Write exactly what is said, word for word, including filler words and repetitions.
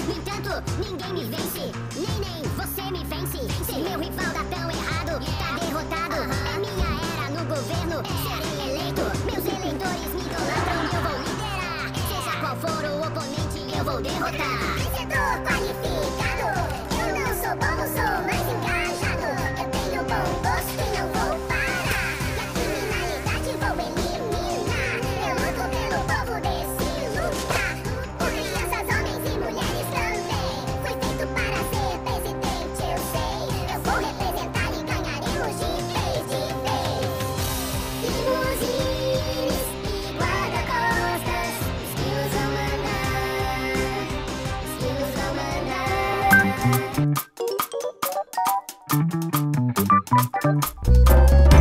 No entanto, ninguém me vence, nem nem você me vence. Ser meu rival dá tão errado, tá derrotado. É minha era no governo, serei eleito. Meus eleitores me idolatram e eu vou liderar. Seja qual for o oponente, eu vou derrotar. Vencedor qualificado, eu não sou bobo, sou mais engajado. Eu tenho bom gosto e não vou parar. E a criminalidade vou eliminar. Eu luto pelo povo desse lugar. Por crianças, homens e mulheres também. Fui feito para ser presidente, eu sei. Eu vou representar e ganharemos de vez de vez. Limusines e guarda-costas, os que usam mandar, os que usam mandar.